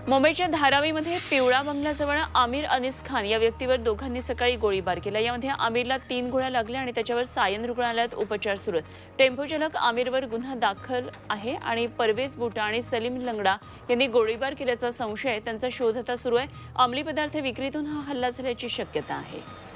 मुंबईच्या धारावीमध्ये पिवळा बंगल्याजवळ आमिर अनीस खान या व्यक्तीवर दोघांनी सकाळी गोळीबार केला। यामध्ये आमिरला 3 गोळ्या लागल्या आणि त्याच्यावर सायन रुग्णालयात उपचार सुरू आहेत। टेम्पो चालक आमिरवर गुन्हा दाखल आहे आणि परवेज बुटा आणि सलीम लंगडा यांनी गोळीबार केल्याचा संशय आहे। त्यांचा शोध आता सुरू आहे। अंमली पदार्थ विक्रीतून हा हल्ला झाल्याची शक्यता आहे।